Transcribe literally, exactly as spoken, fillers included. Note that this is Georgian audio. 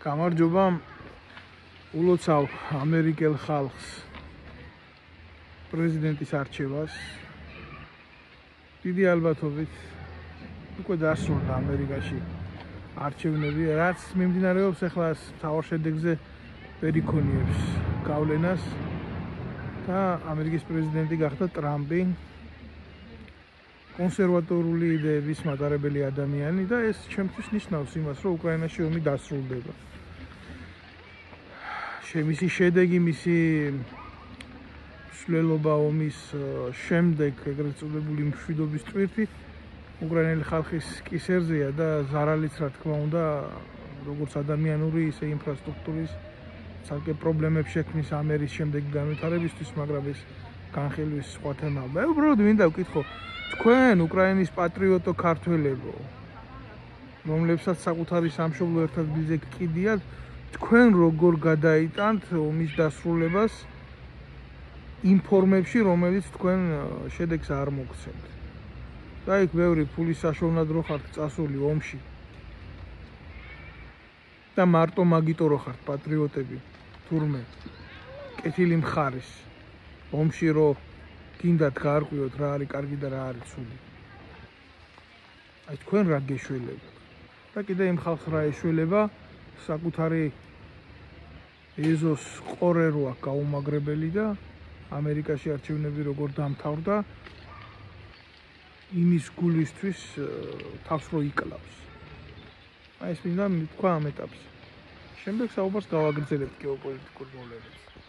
გამარჯობა ულოცავ ამერიკელ ხალხს პრეზიდენტის არჩევას. დიდი ალბათობით უკვე დასრულდა ამერიკაში არჩევნები, რაც მიმდინარეობს ახლა მთავარ შედეგზე ვერ იქონიებს გავლენას და ამერიკის პრეზიდენტი გახდა ტრამპი, კონსერვატორული იდეების მატარებელი ადამიანი და ეს ჩემთვის ნიშნავს იმას, რომ უკრაინაში ომი დასრულდება. მისი შედეგი, მისი მსვლელობა ომის შემდეგ, ეგრეთ წოდებული მშვიდობის ტვირთი უკრაინელი ხალხის კისერზეა და ზარალიც, რა თქმა უნდა, როგორც ადამიანური, ისე ინფრასტრუქტურის ცალკე პრობლემებს შექმნის ამერის შემდეგი განვითარებისთვის, მაგრამ ეს განხილვის სხვა თემაა. მე უბრალოდ მინდა ვკითხო, თქვენ უკრაინის პატრიოტო ქართველებო, რომლებსაც საკუთარი სამშობლო ერთად ბიძე გყიდიათ, თქვენ როგორ გადაიტანთ ომის დასრულებას იმ ფორმებში, რომელიც თქვენ შედეგს არ მოგცემთ. და იქ ბევრი ფულის საშოვნად რო ხართ წასული ომში და მარტო მაგიტო რო ხართ პატრიოტები, თურმე კეთილი მხარის ომში რო გინდათ გაარკვიოთ რა არის კარგი და რა არის ცუდი. აი თქვენ რა გეშველებთ და კიდე იმ ხალხს რა ეშველება საკუთარი ეზოს ყორე რო აქვს გაუმაგრებელი და ამერიკაში არჩევნები როგორ დამთავრდა იმის გულისთვის თავს რო იკლავს. აი ეს მინდა მითქვა ამ ეტაპზე. შემდეგ საუბარს გავაგრძელებთ გეოპოლიტიკურ მოვლენებზე.